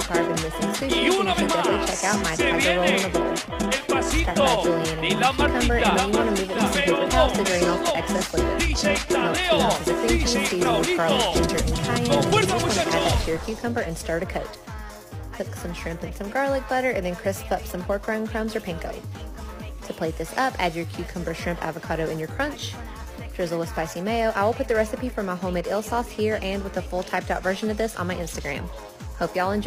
carb and missing sushi, so you should definitely check out my tiger roll in a bowl. Start gradually in a cucumber, and then you want to move it to some paper towels to drain off the excess liquid. Melt 2 ounces of green tea, season with garlic, ginger, and cayenne. You just want to add that to your cucumber and stir to coat. Cook some shrimp in some garlic butter, and then crisp up some pork rind crumbs or panko. To plate this up, add your cucumber, shrimp, avocado, and your crunch. Drizzle with spicy mayo. I will put the recipe for my homemade eel sauce here and with a full typed out version of this on my Instagram. Hope y'all enjoy.